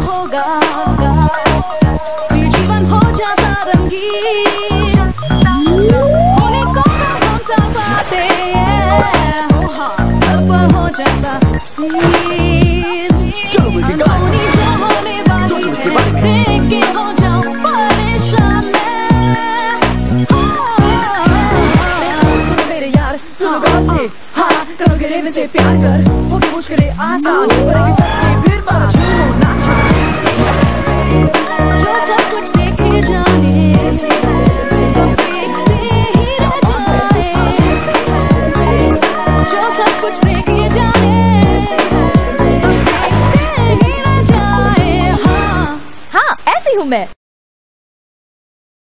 होगा, ये जीवन हो जाता रंगीन, होने को हम सब बातें हो जाता सीन। अनहोनी जो होने वाली है, देख के हो जाओ परेशान मेरे यार, सुनो गौर से, हाँ करोगे रे मुझसे प्यार कर, होगी मुश्किलें आसान, करेगी सबकी फिर बात, झूमो नाचो, जो सब कुछ देखे जाने से सब देखते ही रह जाए, जो सब कुछ देखे जाने से सब देखते ही रह जाए। हाँ हाँ, ऐसी हूँ मैं।